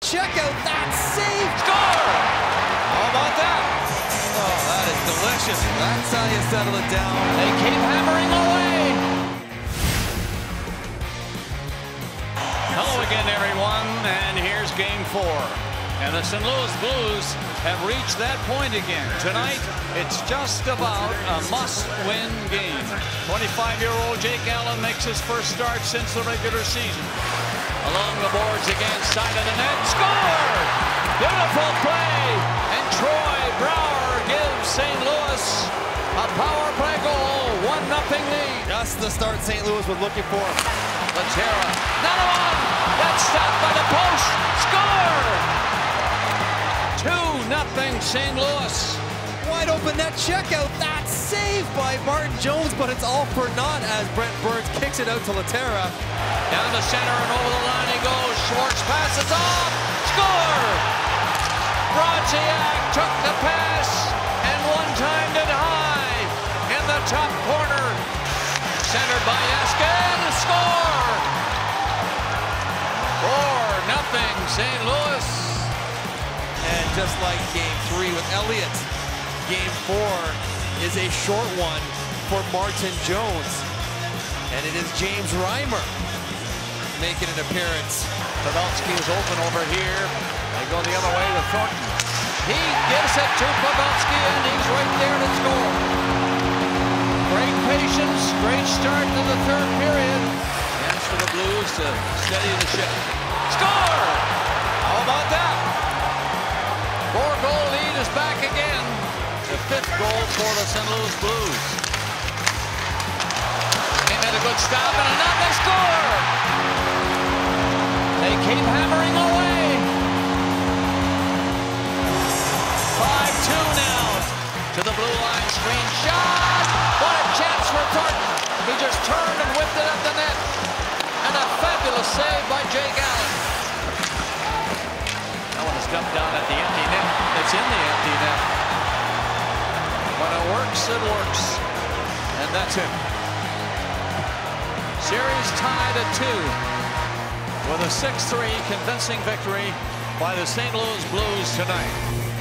Check out that save! Score! How about that? Oh, that is delicious. That's how you settle it down. They keep hammering away. Hello again, everyone, and here's Game 4. And the St. Louis Blues have reached that point again. Tonight, it's just about a must-win game. 25-year-old Jake Allen makes his first start since the regular season. Along the boards again, side of the net, score! Beautiful play! And Troy Brouwer gives St. Louis a power play goal, 1-0 lead. Just the start St. Louis was looking for. Laterra, another one! That's stopped by the post, score! 2-0 St. Louis. Wide open net, check out that save by Martin Jones, but it's all for naught as Brent Burns kicks it out to Laterra. Down the center and over the line he goes. Schwartz passes off. Score! Brodziak took the pass and one-timed it high in the top corner. Centered by Eskin. Score! 4-0 St. Louis. And just like Game 3 with Elliott, Game 4 is a short one for Martin Jones. And it is James Reimer making an appearance. Pavelski is open over here. They go the other way to Thornton. He gives it to Pavelski, and he's right there to score. Great patience, great start to the third period. Chance for the Blues to steady the ship. Score! How about that? 4-goal lead is back again. The 5th goal for the St. Louis Blues. They made a good stop, and another score! They keep hammering away. 5-2 now to the blue line. Screen shot. What a chance for Thornton. He just turned and whipped it up the net. And a fabulous save by Jake Allen. That one is dumped down at the empty net. It's in the empty net. When it works, it works. And that's it. Series tied at 2. With a 6-3 convincing victory by the St. Louis Blues tonight.